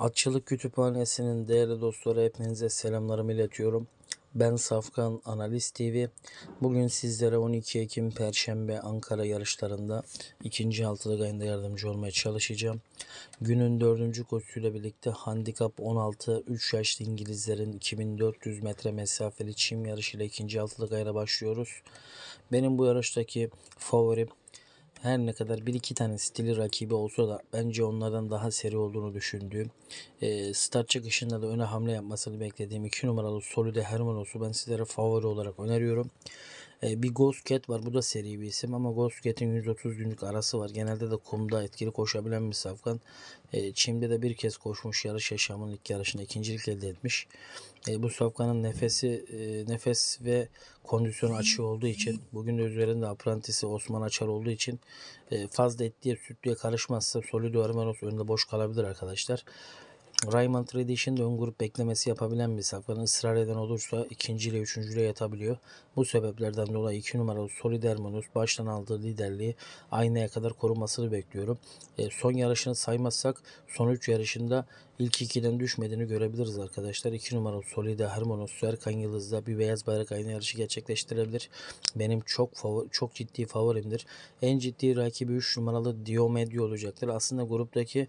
Atçılık Kütüphanesi'nin değerli dostları, hepinize selamlarımı iletiyorum. Ben Safkan Analiz TV. Bugün sizlere 12 Ekim Perşembe Ankara yarışlarında ikinci altılık ayında yardımcı olmaya çalışacağım. Günün 4. koşusuyla birlikte handikap 16 3 yaşlı İngilizlerin 2400 metre mesafeli çim yarışıyla ikinci altılık ayına başlıyoruz. Benim bu yarıştaki favorim, her ne kadar bir iki tane stili rakibi olsa da bence onlardan daha seri olduğunu düşündüğüm, start çıkışında da öne hamle yapmasını beklediğim 2 numaralı Solide Hermanos'u ben sizlere favori olarak öneriyorum. Bir Ghost Cat var. Bu da seri bir isim ama Ghost Cat'in 130 günlük arası var. Genelde de kumda etkili koşabilen bir safkan. Çim'de de bir kez koşmuş, yarış yaşamının ilk yarışında ikincilik elde etmiş. Bu safkanın nefes ve kondisyonu açığı olduğu için, bugün de üzerinde aprantisi Osman Açar olduğu için fazla etliye sütlüye karışmazsa Solido Hermanos önünde boş kalabilir arkadaşlar. Raymond Redish'in de ön grup beklemesi yapabilen bir safkan, ısrar eden olursa ikinci ile üçüncüyle yatabiliyor. Bu sebeplerden dolayı 2 numaralı Solid Hermanos baştan aldığı liderliği aynaya kadar korumasını bekliyorum. Son yarışını saymazsak son 3 yarışında ilk 2'den düşmediğini görebiliriz arkadaşlar. 2 numaralı Solid Hermanos Erkan Yıldız'da bir beyaz bayrak ayna yarışı gerçekleştirebilir. Benim çok ciddi favorimdir. En ciddi rakibi 3 numaralı Diomedio olacaktır. Aslında gruptaki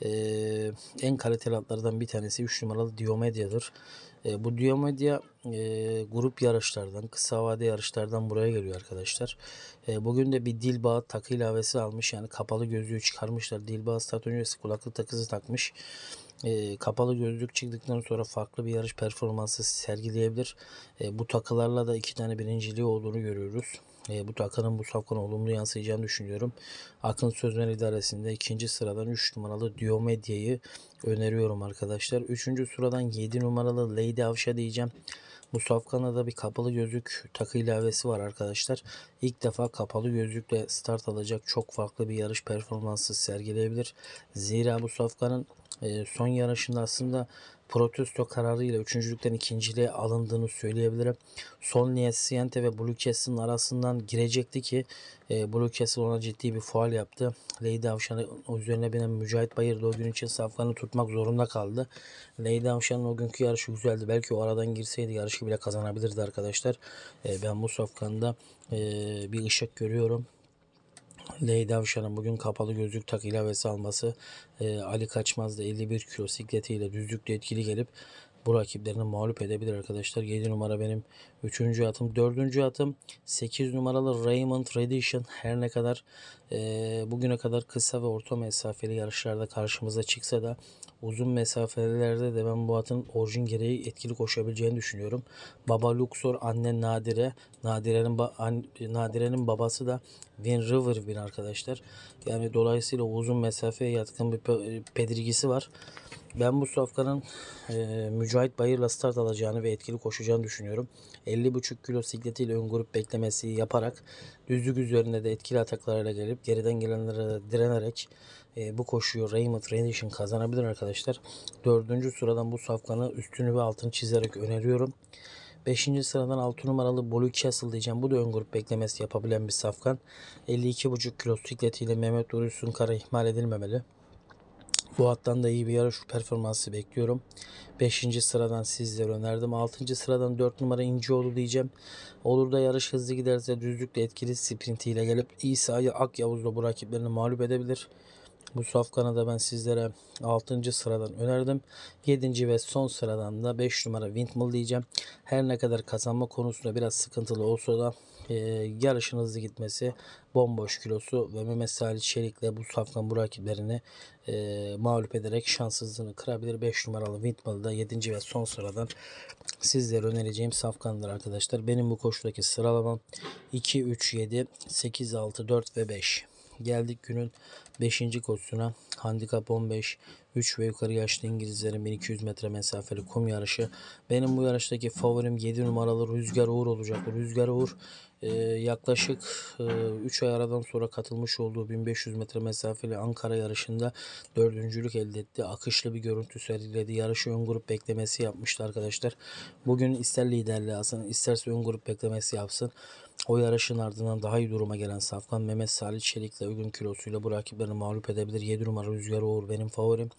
en kaliteli atlardan bir tanesi 3 numaralı Diomedia'dır. Bu Diomedia grup yarışlardan, kısa vade yarışlardan buraya geliyor arkadaşlar. Bugün de bir dil bağı takı ilavesi almış. Yani kapalı gözlüğü çıkarmışlar. Dil bağı start öncesi kulaklık takısı takmış. Kapalı gözlük çıktıktan sonra farklı bir yarış performansı sergileyebilir. Bu takılarla da 2 tane birinciliği olduğunu görüyoruz. Bu takının bu safkana olumlu yansıyacağını düşünüyorum. Akın Sözmen idaresinde 2. sıradan 3 numaralı Diomedia'yı öneriyorum arkadaşlar. 3. sıradan 7 numaralı Lady Avşa diyeceğim. Bu safkana da bir kapalı gözlük takı ilavesi var arkadaşlar. İlk defa kapalı gözlükle start alacak, çok farklı bir yarış performansı sergileyebilir. Zira bu safkanın son yarışında aslında protesto kararıyla üçüncülükten ikinciliğe alındığını söyleyebilirim. Son Niesiente ve Blue Castle'ın arasından girecekti ki Blue Castle ona ciddi bir faul yaptı. Lady Avşan'ın üzerine binen Mücahit Bayır da o gün için safkanı tutmak zorunda kaldı. Lady Avşan'ın o günkü yarışı güzeldi. Belki o aradan girseydi yarışı bile kazanabilirdi arkadaşlar. Ben bu safkanda bir ışık görüyorum. Lady Avşan'ın bugün kapalı gözlük tak ilavesi alması, Ali Kaçmaz da 51 kilo sikletiyle düzlükte etkili gelip bu rakiplerini mağlup edebilir arkadaşlar. 7 numara benim 3. atım. 4. atım 8 numaralı Raymond Redish'in her ne kadar bugüne kadar kısa ve orta mesafeli yarışlarda karşımıza çıksa da uzun mesafelerde de ben bu atın orijin gereği etkili koşabileceğini düşünüyorum. Baba Luxor, anne Nadire. Nadire'nin babası da Win River arkadaşlar. Yani dolayısıyla uzun mesafeye yatkın bir pedirgisi var. Ben bu safkanın Mücahit Bayır'la start alacağını ve etkili koşacağını düşünüyorum. 50,5 kilo sikletiyle ön grup beklemesi yaparak düzlük üzerinde de etkili ataklarıyla gelip geriden gelenlere direnerek bu koşuyu Raymond Redish'in kazanabilir arkadaşlar. 4. sıradan bu safkanı üstünü ve altını çizerek öneriyorum. 5. sıradan 6 numaralı Blue Castle diyeceğim. Bu da ön grup beklemesi yapabilen bir safkan. 52,5 kilo sikletiyle Mehmet Nuri Sunkar'a ihmal edilmemeli. Bu hattan da iyi bir yarış performansı bekliyorum. 5. sıradan sizlere önerdim. 6. sıradan 4 numara İncioğlu diyeceğim. Olur da yarış hızlı giderse düzlükle etkili sprintiyle gelip İsa'yı Akyavuz'da bu rakiplerini mağlup edebilir. Bu safkanı da ben sizlere 6. sıradan önerdim. 7. ve son sıradan da 5 numara Windmill diyeceğim. Her ne kadar kazanma konusunda biraz sıkıntılı olsa da yarışın hızlı gitmesi, bomboş kilosu ve Mehmet Salih Çelik'le bu safkan bu rakiplerini mağlup ederek şanssızlığını kırabilir. 5 numaralı Windmill'da 7. ve son sıradan sizlere önereceğim safkanlar arkadaşlar. Benim bu koşudaki sıralamam 2, 3, 7, 8, 6, 4 ve 5. Geldik günün 5. koşusuna. Handikap 15. 3 ve yukarı yaşlı İngilizlerin 1200 metre mesafeli kum yarışı. Benim bu yarıştaki favorim 7 numaralı Rüzgar Uğur olacak. Rüzgar Uğur yaklaşık 3 ay aradan sonra katılmış olduğu 1500 metre mesafeli Ankara yarışında dördüncülük elde etti. Akışlı bir görüntü sergiledi. Yarışı ön grup beklemesi yapmıştı arkadaşlar. Bugün ister liderliği alsın, isterse ön grup beklemesi yapsın. O yarışın ardından daha iyi duruma gelen safkan Mehmet Salih Çelik'le uygun kilosuyla bu rakiplerini mağlup edebilir. 7 numara Rüzgar Uğur benim favorim.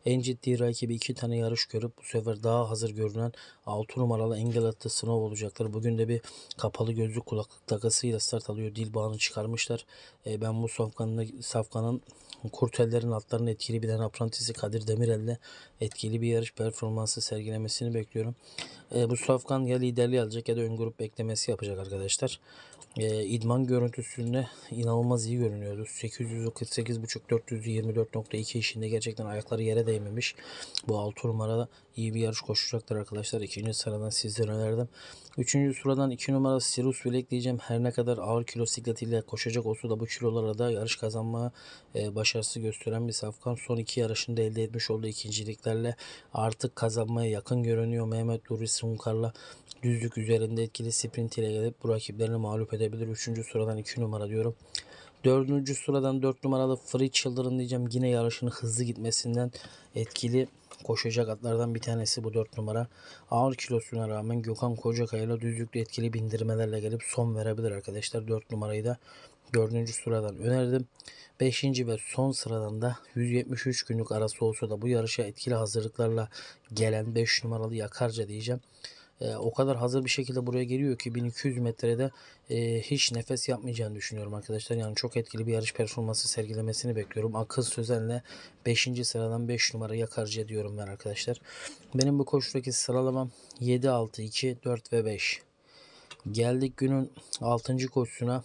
En ciddi rakibi 2 tane yarış görüp bu sefer daha hazır görünen 6 numaralı Engel Attı Sınav olacaktır. Bugün de bir kapalı gözlük kulaklık takısıyla start alıyor. Dil bağını çıkarmışlar. Ben bu Safkan'ın kurtellerin altlarını etkili bilen aprantisi Kadir Demirel'le etkili bir yarış performansı sergilemesini bekliyorum. Bu Safkan ya liderliği alacak ya da ön grup beklemesi yapacak arkadaşlar. İdman görüntüsünde inanılmaz iyi görünüyordu. 848.5 424.2 işinde gerçekten ayakları yere değmemiş. Bu 6 numarada iyi bir yarış koşacaktır arkadaşlar. 2. sıradan sizlere önerdim. 3. sıradan 2 numara Sirius Black diyeceğim. Her ne kadar ağır kilo sikletiyle koşacak olsa da bu kilolara da yarış kazanma başarısı gösteren bir Safkan. Son 2 yarışında elde etmiş olduğu ikinciliklerle artık kazanmaya yakın görünüyor. Mehmet Nuri Sunkar'la düzlük üzerinde etkili sprint ile gelip bu rakiplerini mağlup edebilir. 3. sıradan 2 numara diyorum. 4. sıradan 4 numaralı Free Children diyeceğim. Yine yarışın hızlı gitmesinden etkili koşacak atlardan bir tanesi bu 4 numara. Ağır kilosuna rağmen Gökhan Kocakaya ile düzlükte etkili bindirmelerle gelip son verebilir arkadaşlar. 4 numarayı da 4. sıradan önerdim. 5. ve son sıradan da 173 günlük arası olsa da bu yarışa etkili hazırlıklarla gelen 5 numaralı Yakarca diyeceğim. O kadar hazır bir şekilde buraya geliyor ki 1200 metrede hiç nefes yapmayacağını düşünüyorum arkadaşlar. Yani çok etkili bir yarış performansı sergilemesini bekliyorum. Akıl Sözen'le 5. sıradan 5 numara Yakarca diyorum ben arkadaşlar. Benim bu koşudaki sıralamam 7, 6, 2, 4 ve 5. Geldik günün 6. koşusuna.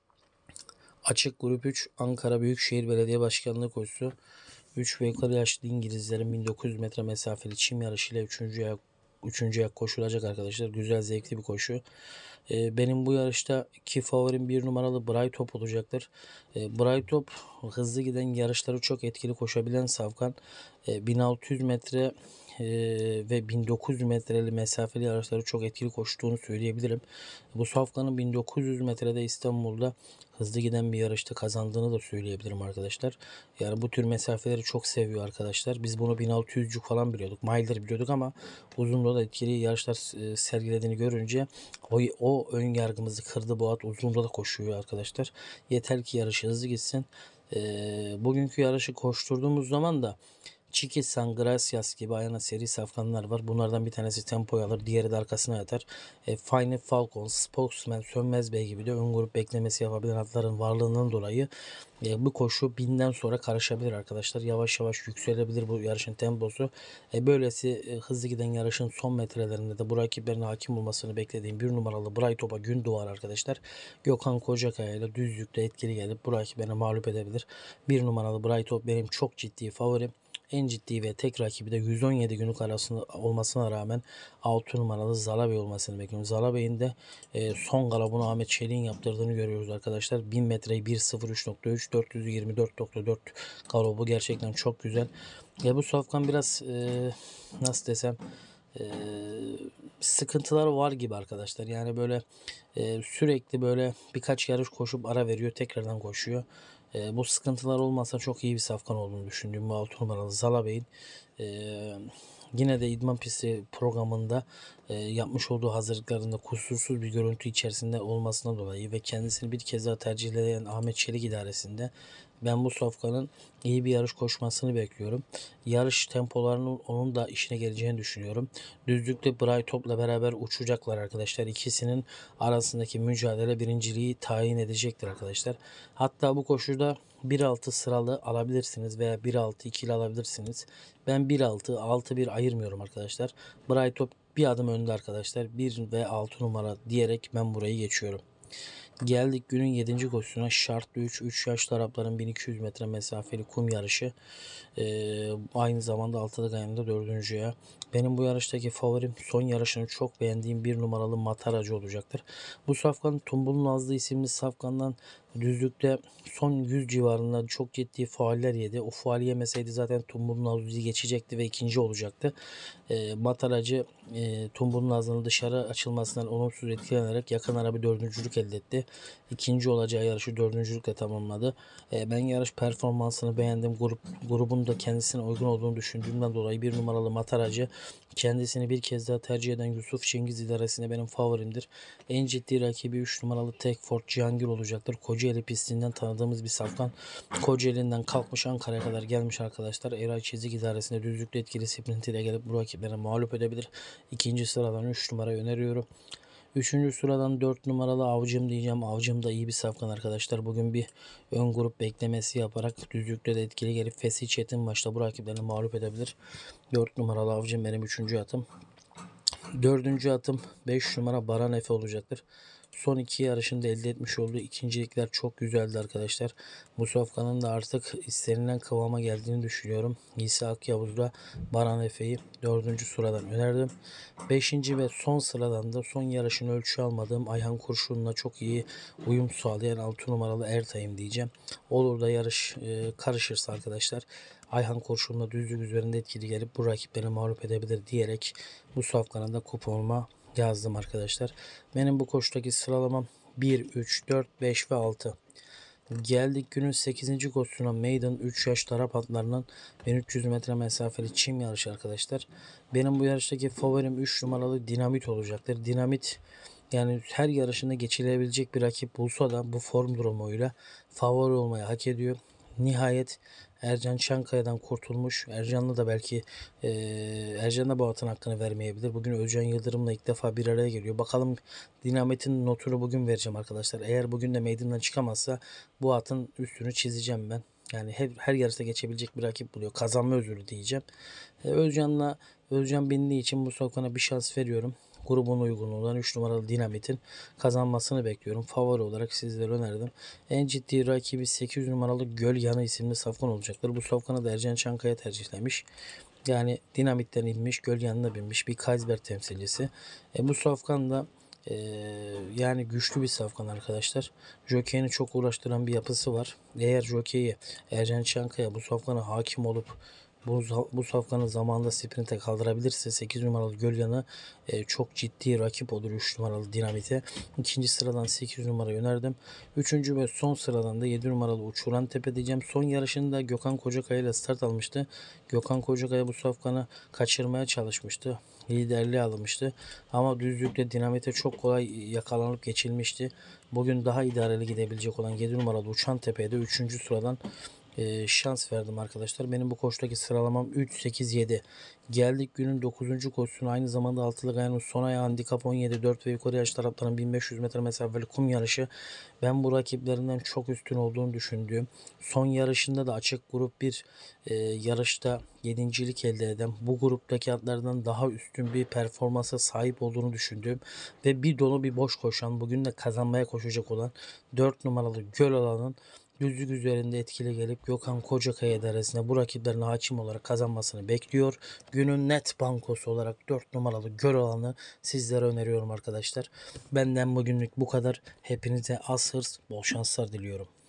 Açık grup 3 Ankara Büyükşehir Belediye Başkanlığı koşusu. 3 ve yukarı yaşlı İngilizlerin 1900 metre mesafeli çim yarışıyla 3. ayak koşulacak arkadaşlar. Güzel, zevkli bir koşu. Benim bu yarışta iki favorim 1 numaralı Brightop olacaktır. Brightop hızlı giden yarışları çok etkili koşabilen Safkan. 1600 metre ve 1900 metreli mesafeli yarışları çok etkili koştuğunu söyleyebilirim. Bu Safkan'ın 1900 metrede İstanbul'da hızlı giden bir yarışta kazandığını da söyleyebilirim arkadaşlar. Yani bu tür mesafeleri çok seviyor arkadaşlar. Biz bunu 1600'cük falan biliyorduk. Mile'dır biliyorduk ama uzunluğu da etkili yarışlar sergilediğini görünce o ön yargımızı kırdı. Bu at uzunluğu da koşuyor arkadaşlar. Yeter ki yarışı hızlı gitsin. Bugünkü yarışı koşturduğumuz zaman da Chiqui San Gracias gibi ayağına seri safkanlar var. Bunlardan bir tanesi tempoyu alır, diğeri de arkasına yatar. Fine Falcon, Spokesman, Sönmez Bey gibi de ön grup beklemesi yapabilen atların varlığından dolayı bu koşu 1000'den sonra karışabilir arkadaşlar. Yavaş yavaş yükselebilir bu yarışın temposu. Böylesi hızlı giden yarışın son metrelerinde de bu rakiplerine hakim olmasını beklediğim 1 numaralı Brightop'a gün doğar arkadaşlar. Gökhan Kocakaya ile düzlükte etkili gelip bu rakiplerine mağlup edebilir. 1 numaralı Brightop benim çok ciddi favorim. En ciddi ve tek rakibi de 117 günlük arasında olmasına rağmen 6 numaralı Zala Bey olmasını bekliyorum. Zala Bey'in de son galabını Ahmet Çelik'in yaptırdığını görüyoruz arkadaşlar. 1000 metreyi 1.03.3 424.4 galobu gerçekten çok güzel. Bu Safkan biraz nasıl desem sıkıntıları var gibi arkadaşlar. Yani böyle sürekli böyle birkaç yarış koşup ara veriyor, tekrardan koşuyor. Bu sıkıntılar olmasa çok iyi bir Safkan olduğunu düşündüğüm bu 6 numaralı Zala Bey'in yine de idman pisti programında yapmış olduğu hazırlıklarında kusursuz bir görüntü içerisinde olmasına dolayı ve kendisini bir kez daha tercih eden Ahmet Çelik idaresinde ben bu Safkan'ın iyi bir yarış koşmasını bekliyorum. Yarış tempolarının onun da işine geleceğini düşünüyorum. Düzlükte Brightop'la beraber uçacaklar arkadaşlar. İkisinin arasındaki mücadele birinciliği tayin edecektir arkadaşlar. Hatta bu koşuda 1.6 sıralı alabilirsiniz veya 1.6 ikili alabilirsiniz. Ben 1.6 6-1 ayırmıyorum arkadaşlar. Brightop bir adım önde arkadaşlar. 1 ve 6 numara diyerek ben burayı geçiyorum. Geldik günün 7. koşusuna. Şartlı 3 yaş Arapların 1200 metre mesafeli kum yarışı. Aynı zamanda Altılı Gayan'da 4. Benim bu yarıştaki favorim, son yarışını çok beğendiğim 1 numaralı Mataracı olacaktır. Bu Safkan Tumbul Nazlı isimli Safkan'dan düzlükte son 100 civarında çok ciddi fauller yedi. O faul yemeseydi zaten Tumbul Nazlı'yı geçecekti ve ikinci olacaktı. Mataracı Tumbul Nazlı'nın dışarı açılmasından olumsuz etkilenerek yakın ara bir dördüncülük elde etti. İkinci olacağı yarışı dördüncülükle tamamladı. Ben yarış performansını beğendim. Grubun da kendisine uygun olduğunu düşündüğümden dolayı 1 numaralı Mataracı kendisini bir kez daha tercih eden Yusuf Cengiz idaresinde benim favorimdir. En ciddi rakibi 3 numaralı Tekford Cihangir olacaktır. Kocaeli pistinden tanıdığımız bir safkan. Kocaeli'nden kalkmış Ankara'ya kadar gelmiş arkadaşlar. Eray Çizik idaresinde düzlükte etkili sprint ile gelip bu rakiplerine mağlup edebilir. İkinci sıradan 3 numarayı öneriyorum. Üçüncü sıradan 4 numaralı Avcım diyeceğim. Avcım da iyi bir safkan arkadaşlar. Bugün bir ön grup beklemesi yaparak düzlükte de etkili gelip Fesih Çetin başta bu rakiplerini mağlup edebilir. 4 numaralı Avcım benim 3. atım. 4. atım 5 numara Baran Efe olacaktır. Son iki yarışında elde etmiş olduğu ikincilikler çok güzeldi arkadaşlar. Bu safkanın da artık istenilen kıvama geldiğini düşünüyorum. İsa Akyavuz'da Baran Efe'yi 4. sıradan önerdim. 5. ve son sıradan da son yarışını ölçü almadığım Ayhan Kurşun'la çok iyi uyum sağlayan 6 numaralı Ertay'ım diyeceğim. Olur da yarış karışırsa arkadaşlar Ayhan Kurşun'la düzlük üzerinde etkili gelip bu rakiplerini mağlup edebilir diyerek bu safkanın da kuponuma yazdım arkadaşlar. Benim bu koştaki sıralamam 1, 3, 4, 5 ve 6. Geldik günün 8. koşusuna Maiden 3 yaş Arap atlarının 1300 metre mesafeli çim yarışı arkadaşlar. Benim bu yarıştaki favorim 3 numaralı Dinamit olacaktır. Dinamit yani her yarışında geçilebilecek bir rakip bulsa da bu form durumuyla favori olmayı hak ediyor. Nihayet Ercan Çankaya'dan kurtulmuş. Ercan'la da belki Ercan da bu atın hakkını vermeyebilir. Bugün Özcan Yıldırım'la ilk defa bir araya geliyor. Bakalım Dinamit'in notunu bugün vereceğim arkadaşlar. Eğer bugün de meydandan çıkamazsa bu atın üstünü çizeceğim ben. Yani her yarışta geçebilecek bir rakip buluyor. Kazanma özürü diyeceğim. Özcan bindiği için bu sokana bir şans veriyorum. Grubun uygunluğundan 3 numaralı Dinamit'in kazanmasını bekliyorum. Favori olarak sizlere önerdim. En ciddi rakibi 8 numaralı Göl Yanı isimli safkan olacaktır. Bu safkanı da Ercan Çankaya tercihlemiş. Yani Dinamit'ten inmiş, Göl Yanı'na binmiş bir Kaysberg temsilcisi. Bu safkan da yani güçlü bir safkan arkadaşlar. Jockey'ini çok uğraştıran bir yapısı var. Eğer jockey'i Ercan Çankaya bu safkana hakim olup bu safkanın zamanında sprinte kaldırabilirse 8 numaralı Gölyan'ı çok ciddi rakip olur 3 numaralı Dinamit'e. İkinci sıradan 8 numarayı önerdim. Üçüncü ve son sıradan da 7 numaralı Uçuran Tepe diyeceğim. Son yarışında Gökhan Kocakaya ile start almıştı. Gökhan Kocakaya bu safkanı kaçırmaya çalışmıştı. Liderliği alınmıştı. Ama düzlükte Dinamit'e çok kolay yakalanıp geçilmişti. Bugün daha idareli gidebilecek olan 7 numaralı Uçan Tepe'de 3. sıradan şans verdim arkadaşlar. Benim bu koştaki sıralamam 3, 8, 7. Geldik günün 9. koşusuna. Aynı zamanda altılı gayanın son ayağı handikap 17, 4 ve yukarı yaş taraftarın 1500 metre mesafeli kum yarışı. Ben bu rakiplerinden çok üstün olduğunu düşündüğüm, son yarışında da açık grup bir yarışta yedincilik elde eden, bu gruptaki atlardan daha üstün bir performansa sahip olduğunu düşündüğüm ve bir dolu bir boş koşan, bugün de kazanmaya koşacak olan 4 numaralı Göl Alan'ın düzlük üzerinde etkili gelip Gökhan Kocakaya idaresinde bu rakiplerine hakim olarak kazanmasını bekliyor. Günün net bankosu olarak 4 numaralı Göl Alan'ı sizlere öneriyorum arkadaşlar. Benden bugünlük bu kadar. Hepinize az hırs, bol şanslar diliyorum.